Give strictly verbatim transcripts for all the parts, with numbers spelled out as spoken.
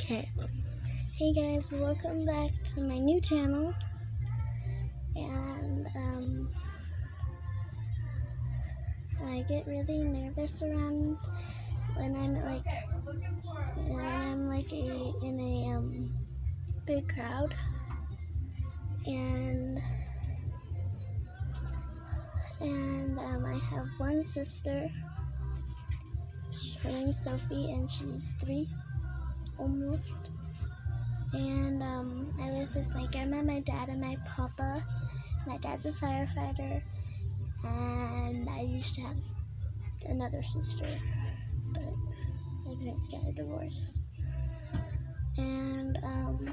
Okay. Hey guys, welcome back to my new channel. And um, I get really nervous around when I'm like when I'm like a in a um big crowd. And and um, I have one sister. Her name's Sophie, and she's three, almost. And um, I live with my grandma, my dad, and my papa. My dad's a firefighter, and I used to have another sister, but my parents got a divorce. And um,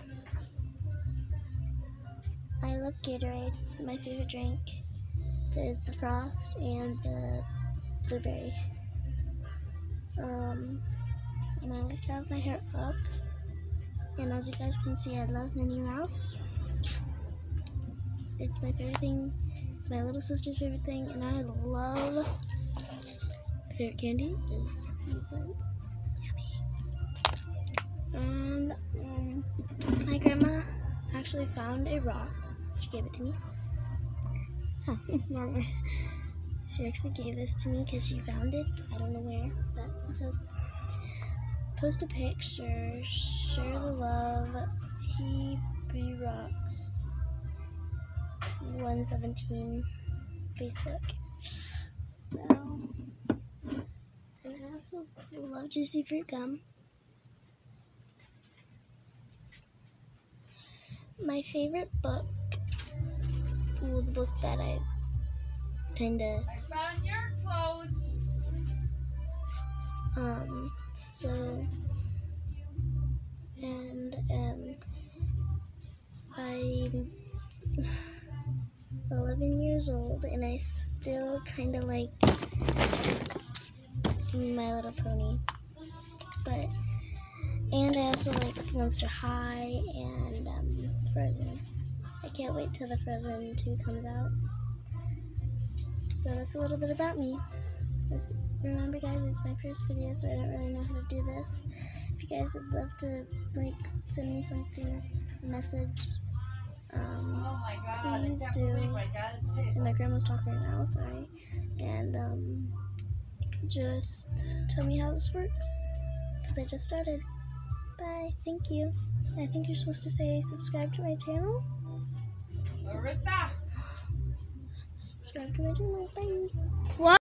I love Gatorade. My favorite drink is the Frost and the blueberry. Um, and I like to have my hair up. And as you guys can see, I love Minnie Mouse. It's my favorite thing. It's my little sister's favorite thing, and I love. My favorite candy is these ones. Yummy. And um, my grandma actually found a rock. She gave it to me. Oh, wrong way. She actually gave this to me because she found it. I don't know where, but it says, "Post a picture, share the love, he be rocks, one seventeen, Facebook." So, and I also love juicy fruit gum. My favorite book, well, the book that I kind of, I found your clothes. um, so, and, um, I'm eleven years old, and I still kind of like My Little Pony, but, and I also like Monster High and, um, Frozen. I can't wait till the Frozen two comes out. So that's a little bit about me. It's, remember guys, it's my first video, so I don't really know how to do this. If you guys would love to like send me something, a message, um, Oh my God, please I do. can't believe I got it. And my grandma's talking right now, sorry. And um, just tell me how this works, because I just started. Bye, thank you. I think you're supposed to say subscribe to my channel. Larissa. Subscribe to my channel, bye. What?